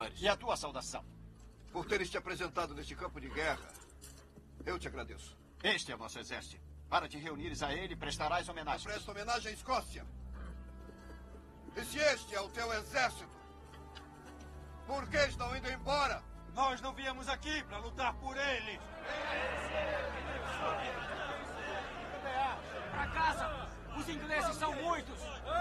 senhores. E a tua saudação? Por teres te apresentado neste campo de guerra, eu te agradeço. Este é o nosso exército. Para te reunires a ele, prestarás homenagem. Eu presto homenagem à Escócia. E se este é o teu exército, por que estão indo embora? Nós não viemos aqui para lutar por eles. Para casa! Os ingleses são muitos!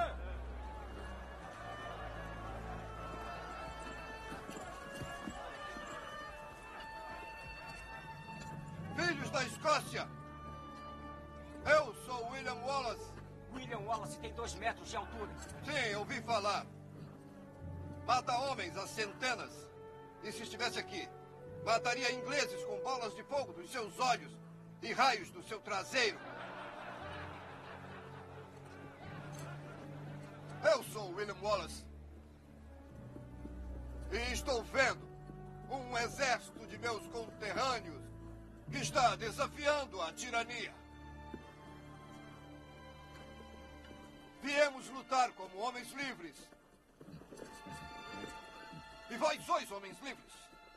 Filhos da Escócia! Eu sou William Wallace. William Wallace tem 2 metros de altura. Sim, ouvi falar. Mata homens a centenas. E se estivesse aqui, mataria ingleses com bolas de fogo dos seus olhos e raios do seu traseiro. Eu sou William Wallace. E estou vendo um exército de meus conterrâneos que está desafiando a tirania. Viemos lutar como homens livres. E vós sois homens livres.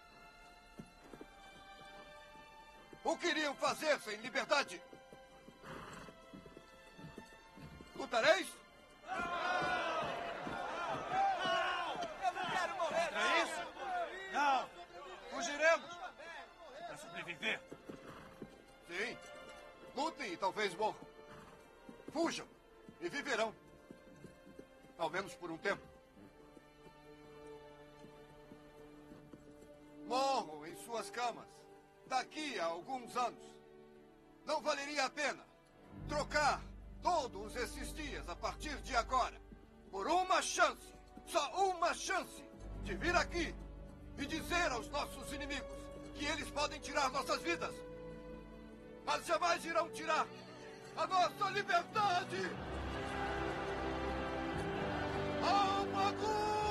O que iriam fazer sem liberdade? Lutareis? Eu não quero morrer! É isso? Não! Fugiremos! Para sobreviver. Sim. Lutem e talvez morram. Fujam e viverão. Ao menos por um tempo. Morram em suas camas daqui a alguns anos. Não valeria a pena trocar todos esses dias a partir de agora por uma chance, só uma chance, de vir aqui e dizer aos nossos inimigos que eles podem tirar nossas vidas, mas jamais irão tirar a nossa liberdade! Alma